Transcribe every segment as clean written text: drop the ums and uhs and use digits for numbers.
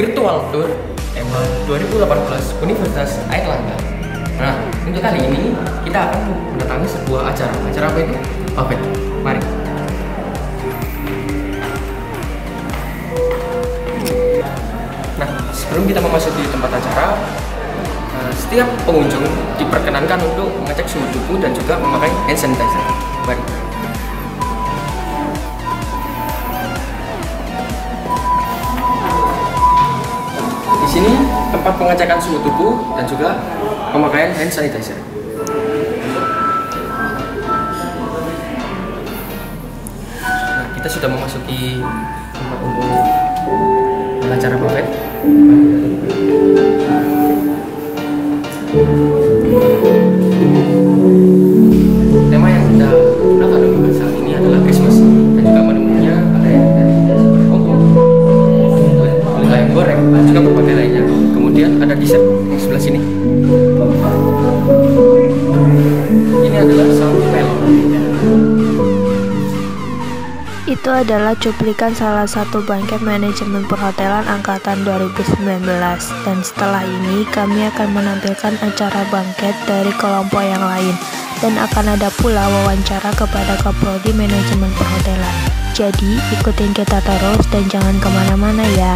virtual tour tema 2018 Universitas Airlangga. Nah, untuk kali ini kita akan mendatangi sebuah acara. Acara apa itu? Oke, mari. Nah, sebelum kita memasuki tempat acara, setiap pengunjung diperkenankan untuk mengecek suhu tubuh dan juga memakai hand sanitizer. Mari. Di sini tempat pengecekan suhu tubuh dan juga pemakaian hand sanitizer. Nah, kita sudah memasuki tempat untuk acara buffet. Tema yang kita gunakan untuk saat ini adalah Christmas dan juga menunya ada yang dari opor, kulit ayam goreng dan juga berbagai lainnya. Kemudian ada dessert yang sebelah sini. Ini adalah saus melon. Itu adalah cuplikan salah satu bangket manajemen perhotelan angkatan 2019, dan setelah ini kami akan menampilkan acara bangket dari kelompok yang lain, dan akan ada pula wawancara kepada Kaprodi manajemen perhotelan. Jadi ikutin kita terus dan jangan kemana-mana ya.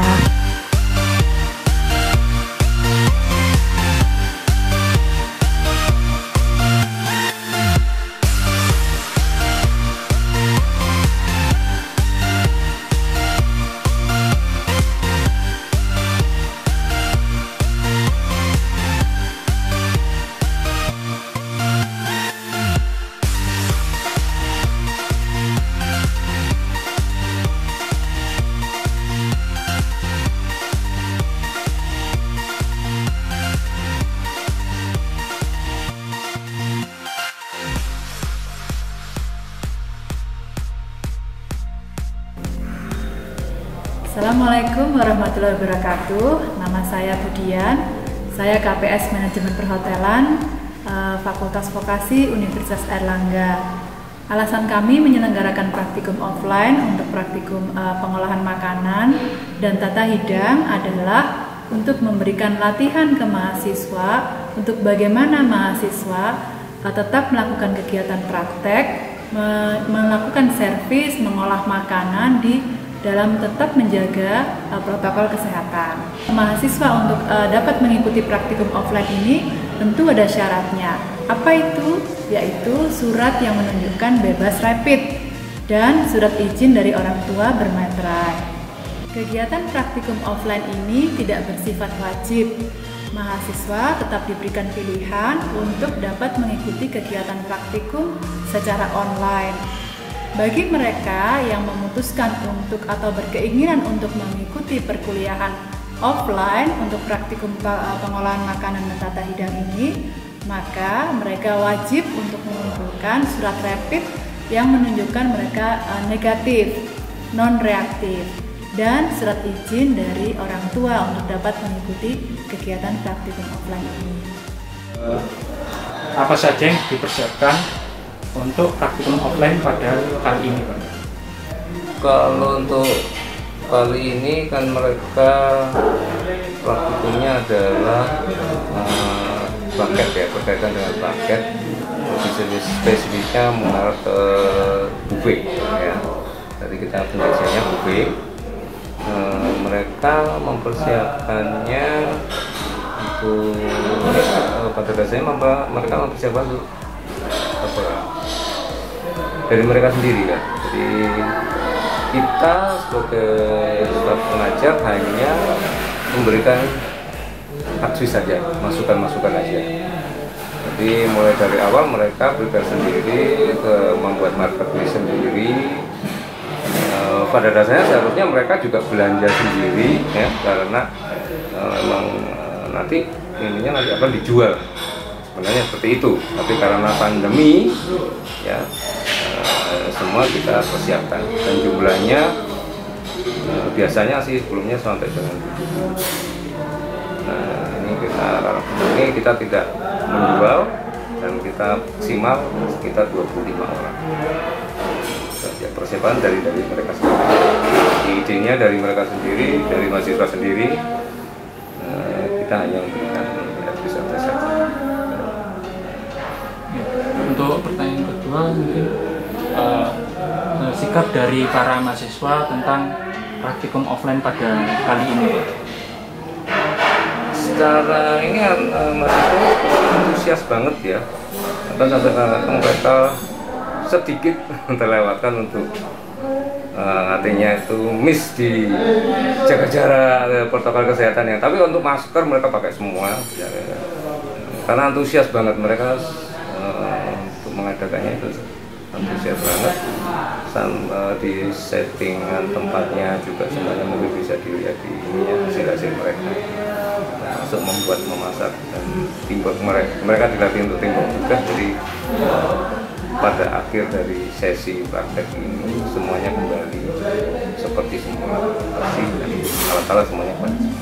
Assalamualaikum warahmatullahi wabarakatuh. Nama saya Budian. Saya KPS Manajemen Perhotelan Fakultas Vokasi Universitas Airlangga. Alasan kami menyelenggarakan praktikum offline untuk praktikum pengolahan makanan dan tata hidang adalah untuk memberikan latihan ke mahasiswa untuk bagaimana mahasiswa tetap melakukan kegiatan praktek, melakukan servis, mengolah makanan dalam tetap menjaga protokol kesehatan. Mahasiswa untuk dapat mengikuti praktikum offline ini tentu ada syaratnya. Apa itu? Yaitu surat yang menunjukkan bebas rapid dan surat izin dari orang tua bermaterai. Kegiatan praktikum offline ini tidak bersifat wajib. Mahasiswa tetap diberikan pilihan untuk dapat mengikuti kegiatan praktikum secara online. Bagi mereka yang memutuskan untuk atau berkeinginan untuk mengikuti perkuliahan offline untuk praktikum pengolahan makanan dan tata hidang ini, maka mereka wajib untuk mengumpulkan surat rapid yang menunjukkan mereka negatif, non-reaktif, dan surat izin dari orang tua untuk dapat mengikuti kegiatan praktikum offline ini. Apa saja yang dipersiapkan untuk praktikum offline pada kali ini, Pak? Kalau untuk kali ini kan mereka praktikumnya adalah paket ya, berkaitan dengan paket. Lebih spesifiknya mengarah ke buffet ya. Tadi kita penjelasannya buffet. Mereka mempersiapkannya untuk pada dasarnya mereka mempersiapkan dari mereka sendiri kan. Jadi kita sebagai staf pengajar hanya memberikan advice saja, masukan-masukan aja. Jadi mulai dari awal mereka prepare sendiri, membuat marketplace sendiri. Pada dasarnya seharusnya mereka juga belanja sendiri ya, karena memang nanti ininya nanti akan dijual. Sebenarnya seperti itu, tapi karena pandemi ya semua kita persiapkan, dan jumlahnya biasanya sih sebelumnya sampai dengan 7. Nah ini kita tidak menjual dan kita maksimal sekitar 25 orang. ya persiapan dari mereka sendiri, idenya dari mereka sendiri, dari mahasiswa sendiri. Kita hanya memberikan advice saja. Untuk pertanyaan kedua mungkin sikap dari para mahasiswa tentang praktikum offline pada kali ini. Secara ini mahasiswa antusias banget ya, bahkan sampai mereka sedikit terlewatkan untuk artinya itu miss di jaga jarak, protokol kesehatannya. Tapi untuk masker mereka pakai semua ya, karena antusias banget mereka untuk mengadakannya itu antusias banget. Di settingan tempatnya juga semuanya mungkin bisa dilihat di hasil mereka. Untuk membuat memasak dan teamwork mereka dilatih untuk teamwork juga. Jadi pada akhir dari sesi praktek ini semuanya kembali seperti semula, bersih dan alat-alat semuanya baik.